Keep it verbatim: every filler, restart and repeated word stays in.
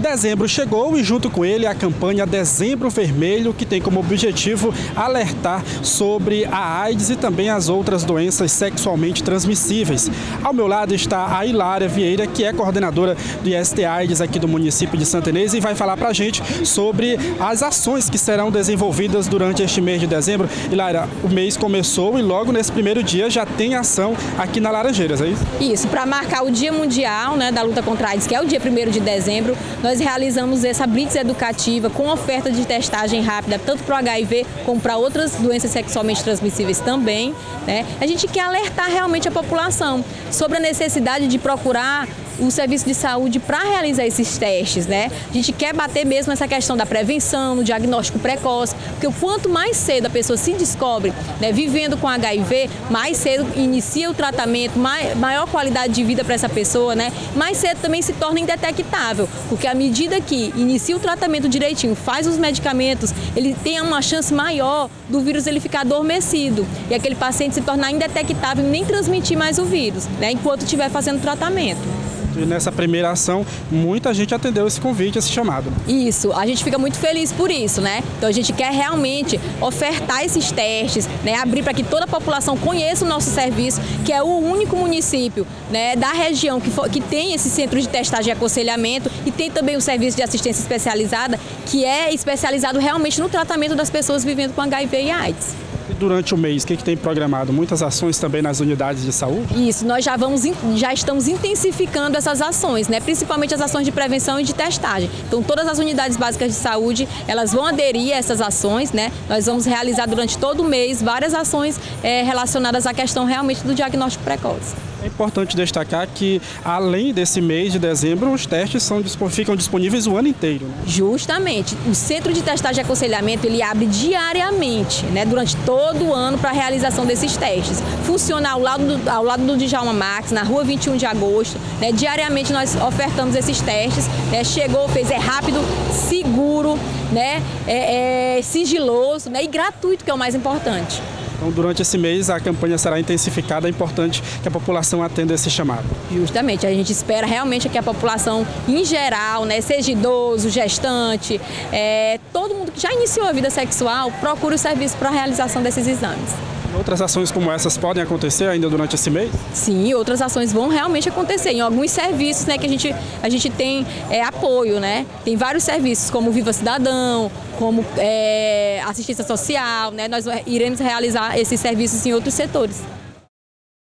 Dezembro chegou e junto com ele a campanha Dezembro Vermelho, que tem como objetivo alertar sobre a AIDS e também as outras doenças sexualmente transmissíveis. Ao meu lado está a Hilária Vieira, que é coordenadora do I S T AIDS aqui do município de Santa Inês, e vai falar para a gente sobre as ações que serão desenvolvidas durante este mês de dezembro. Hilária, o mês começou e logo nesse primeiro dia já tem ação aqui na Laranjeiras, é isso? Isso, para marcar o Dia Mundial, né, da Luta contra a AIDS, que é o dia primeiro de dezembro, nós realizamos essa blitz educativa com oferta de testagem rápida, tanto para o H I V como para outras doenças sexualmente transmissíveis também, né? A gente quer alertar realmente a população sobre a necessidade de procurar o serviço de saúde para realizar esses testes, né? A gente quer bater mesmo essa questão da prevenção, no diagnóstico precoce, porque o quanto mais cedo a pessoa se descobre, né, vivendo com H I V, mais cedo inicia o tratamento, mai, maior qualidade de vida para essa pessoa, né? Mais cedo também se torna indetectável, porque à medida que inicia o tratamento direitinho, faz os medicamentos, ele tem uma chance maior do vírus ele ficar adormecido e aquele paciente se tornar indetectável e nem transmitir mais o vírus, né, enquanto estiver fazendo o tratamento. E nessa primeira ação, muita gente atendeu esse convite, esse chamado. Isso, a gente fica muito feliz por isso, né? Então a gente quer realmente ofertar esses testes, né? Abrir para que toda a população conheça o nosso serviço, que é o único município, né, da região que, for, que tem esse centro de testagem e aconselhamento e tem também o serviço de assistência especializada, que é especializado realmente no tratamento das pessoas vivendo com H I V e AIDS. E durante o mês, o que, que tem programado? Muitas ações também nas unidades de saúde? Isso, nós já, vamos, já estamos intensificando essas ações, né? Principalmente as ações de prevenção e de testagem. Então, todas as unidades básicas de saúde, elas vão aderir a essas ações, né? Nós vamos realizar durante todo o mês várias ações é, relacionadas à questão realmente do diagnóstico precoce. É importante destacar que, além desse mês de dezembro, os testes são, ficam disponíveis o ano inteiro, né? Justamente. O Centro de Testagem e Aconselhamento, ele abre diariamente, né, durante todo o ano para a realização desses testes. Funciona ao lado do, ao lado do Djalma Marques, na rua vinte e um de agosto. Né, diariamente nós ofertamos esses testes. Né, chegou, fez, é rápido, seguro, né, é, é sigiloso, né, e gratuito, que é o mais importante. Então, durante esse mês, a campanha será intensificada. É importante que a população atenda esse chamado. Justamente. A gente espera realmente que a população, em geral, né, seja idoso, gestante, é, todo mundo que já iniciou a vida sexual, procure o serviço para a realização desses exames. Outras ações como essas podem acontecer ainda durante esse mês? Sim, outras ações vão realmente acontecer em alguns serviços, né, que a gente, a gente tem é, apoio, né? Tem vários serviços como o Viva Cidadão, como é, assistência social, né? Nós iremos realizar esses serviços em outros setores.